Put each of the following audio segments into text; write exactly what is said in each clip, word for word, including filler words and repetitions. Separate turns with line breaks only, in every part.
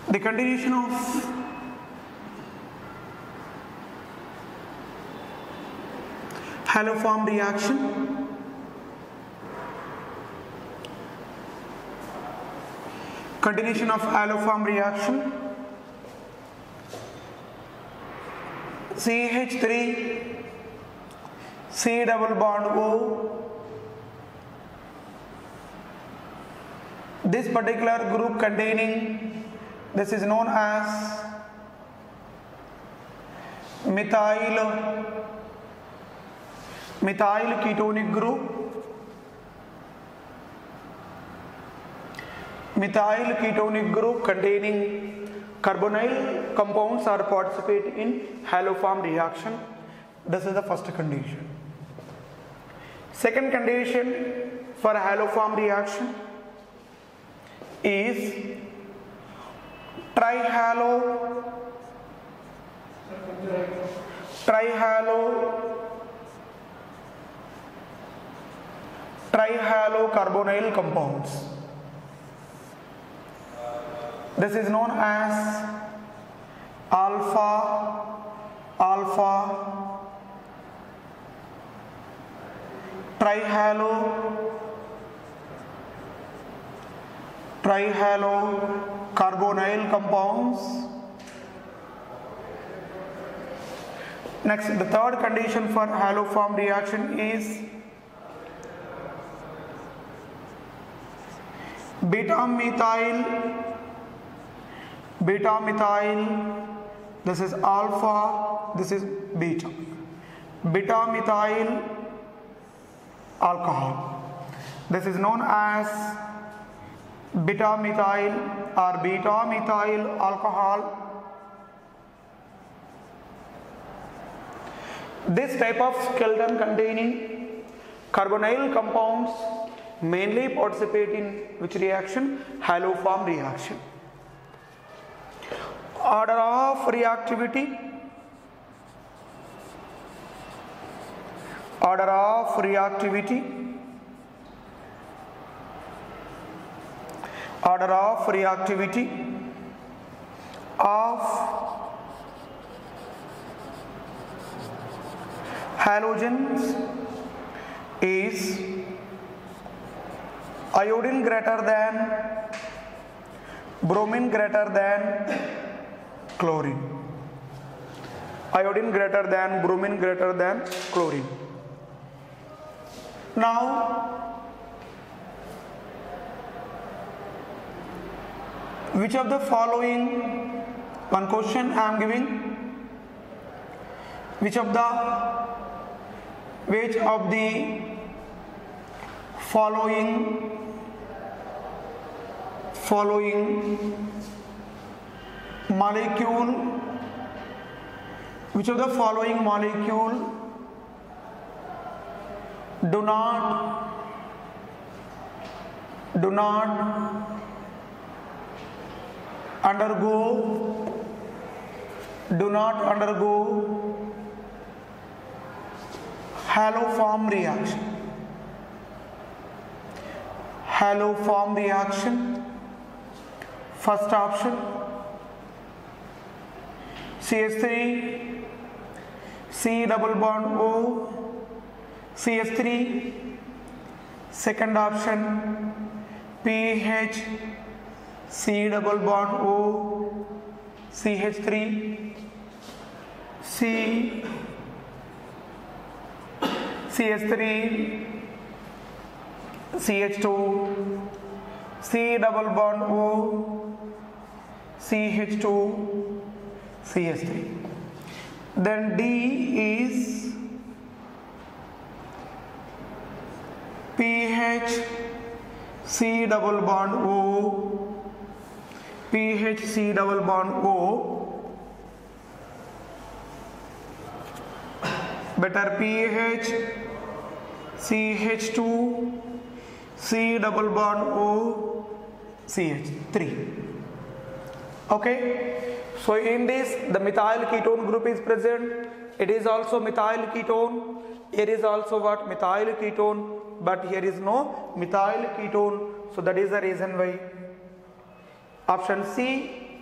The continuation of haloform reaction. Continuation of haloform reaction. C H three C double bond O. This particular group containing, this is known as methyl methyl ketonic group. Methyl ketonic group containing carbonyl compounds are participate in haloform reaction. This is the first condition. Second condition for haloform reaction is trihalo trihalo trihalocarbonyl compounds. This is known as alpha alpha trihalo trihalocarbonyl compounds. Next, the third condition for haloform reaction is beta methyl beta methyl. This is alpha, this is beta. Beta methyl alcohol. This is known as beta methyl or beta methyl alcohol. This type of skeleton containing carbonyl compounds mainly participate in which reaction? Haloform reaction. Order of reactivity. Order of reactivity. Order of reactivity of halogens is iodine greater than, bromine greater than chlorine. Iodine greater than, bromine greater than chlorine. Now, which of the following, one question I am giving, which of the which of the following following molecule which of the following molecule do not do not undergo do not undergo haloform reaction. Haloform reaction. First option C H three C double bond O C H three. Second option P H C double bond O C H three. C C H three C H two C double bond O C H two C H three. Then D is P H C double bond O P H C double bond O. Better P H C H two C double bond O C H three. Okay, so in this the methyl ketone group is present. It is also methyl ketone. Here is also what? Methyl ketone, but here is no methyl ketone. So that is the reason why option C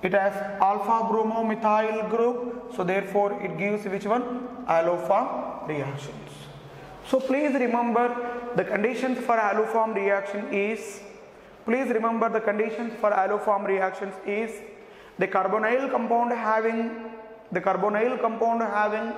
It has alpha bromomethyl group, so therefore it gives which one? Haloform reactions. So please remember the conditions for haloform reaction is, please remember the conditions for haloform reactions is the carbonyl compound having, the carbonyl compound having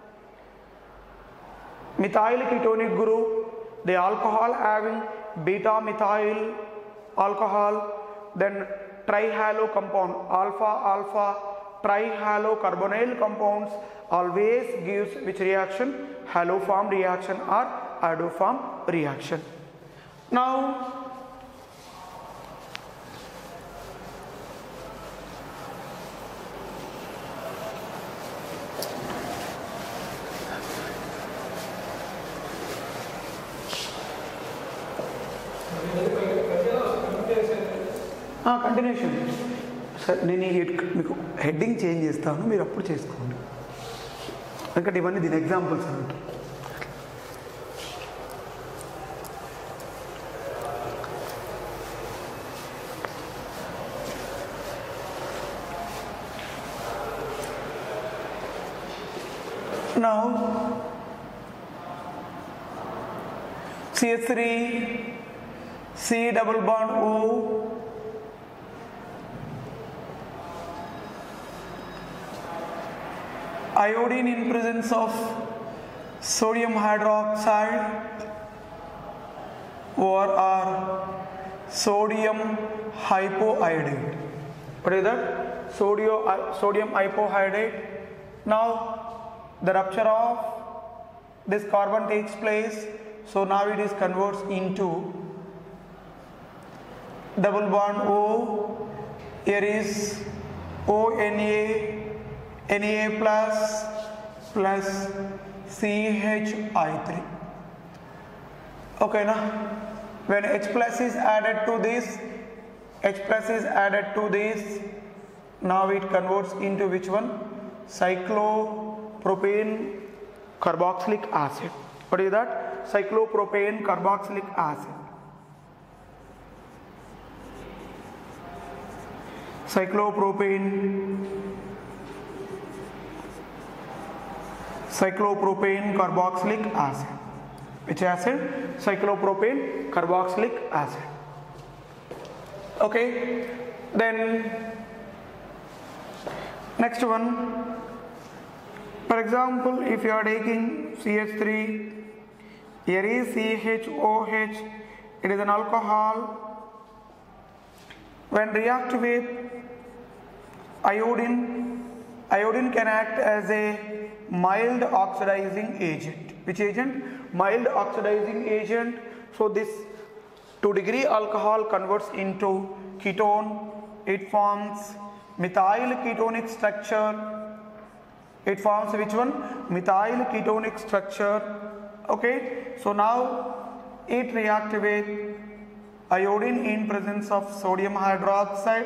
methyl ketonic group, the alcohol having beta methyl alcohol, then trihalo compound, alpha alpha trihalo carbonyl compounds always gives which reaction? Haloform reaction or iodoform reaction. Now continuation sir, నేను మీకు heading change చేస్తాను, మీరు అప్పుడు చేసుకోండి, ఎందుకంటే ఇవన్నీ దీని examples అన్నట్టు. Now C H three C double bond O, iodine in presence of sodium hydroxide or or sodium hypoiodide. What is that? Sodium sodium hypoiodide. Now the rupture of this carbon takes place, so now it is converts into double bond O. Here is O N A, N A plus plus C H I three. Okay, now when H plus is added to this, H plus is added to this, now it converts into which one? Cyclopropane carboxylic acid. What is that? Cyclopropane carboxylic acid. Cyclopropane cyclopropane carboxylic acid. Which acid? Cyclopropane carboxylic acid. Okay, then next one, for example, if you are taking C H three, here is C H O H, it is an alcohol. When react with iodine, iodine can act as a mild oxidizing agent. Which agent? Mild oxidizing agent. So this two degree alcohol converts into ketone. It forms methyl ketonic structure. It forms which one? Methyl ketonic structure. Okay, so now it reacts with iodine in presence of sodium hydroxide.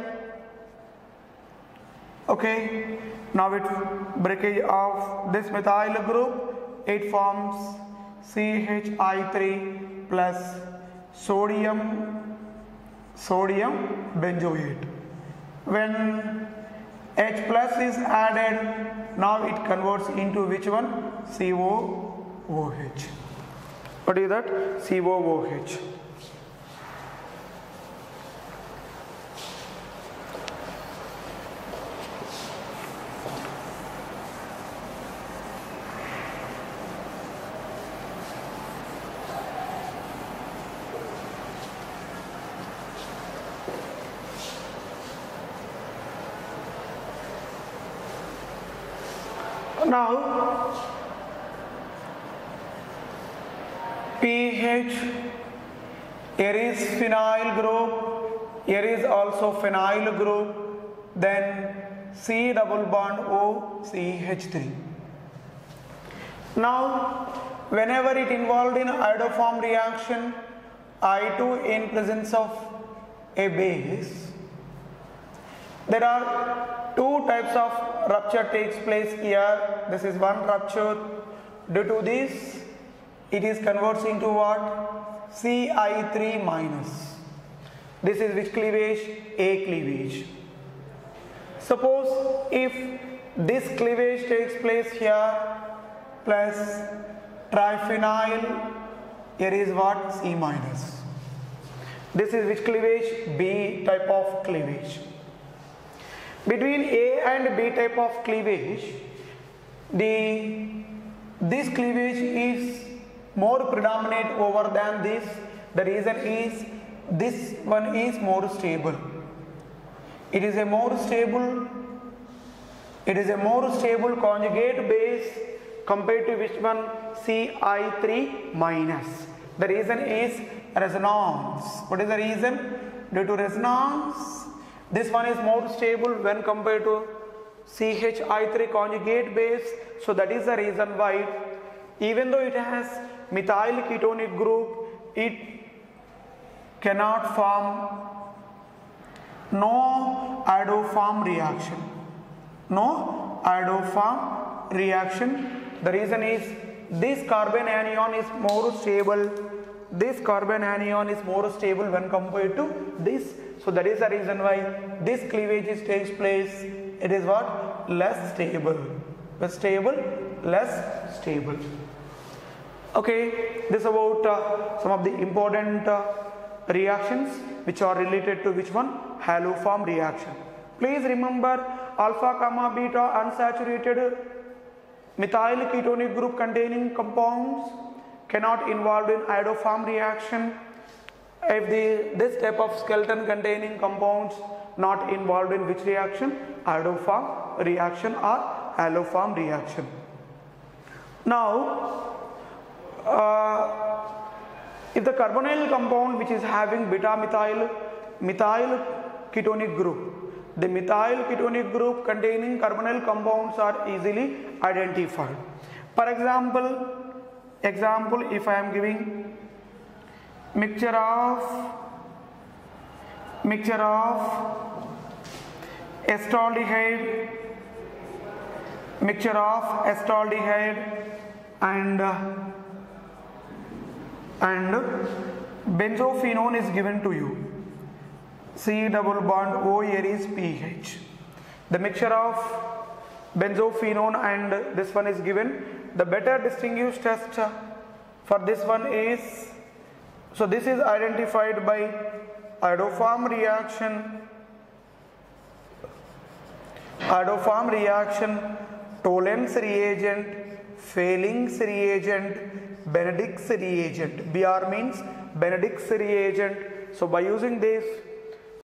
Okay, now it breakage of this methyl group, it forms C H I three plus sodium sodium benzoate. When H plus is added, now it converts into which one? C O O H. What is that? C O O H. Now pH, here is phenyl group, here is also phenyl group, then C double bond O C H three. Now whenever it involved in iodoform reaction, I two in presence of a base, there are two types of rupture takes place here. This is one rupture. Due to this, it is converts into what? C I three minus. This is which cleavage? A cleavage. Suppose if this cleavage takes place here plus triphenyl, here is what? C minus. This is which cleavage? B type of cleavage. Between A and B type of cleavage, the this cleavage is more predominant over than this. The reason is this one is more stable. It is a more stable it is a more stable conjugate base compared to which one? C I three minus. The reason is resonance. What is the reason? Due to resonance, this one is more stable when compared to C H I three conjugate base. So that is the reason why, even though it has methyl ketonic group, it cannot form no Haloform reaction. No Haloform reaction. The reason is this carbon anion is more stable. This carbon anion is more stable when compared to this. So that is the reason why this cleavage is takes place. It is what? Less stable. Less stable, less stable. Okay, this is about uh, some of the important uh, reactions which are related to which one? Haloform reaction. Please remember, alpha comma beta unsaturated methyl ketonic group containing compounds cannot involved in Haloform reaction. If the this type of skeleton containing compounds not involved in which reaction? Haloform reaction or Haloform reaction. Now, uh, if the carbonyl compound which is having beta methyl methyl ketonic group, the methyl ketonic group containing carbonyl compounds are easily identified. For example, example if I am giving mixture of mixture of acetaldehyde, mixture of acetaldehyde and uh, and benzophenone is given to you. C double bond O, here is pH. The mixture of benzophenone and this one is given. The better distinguished test for this one is, so this is identified by Haloform reaction, Haloform reaction, Tollens reagent, Fehling's reagent, Benedict's reagent. B R means Benedict's reagent. So by using this,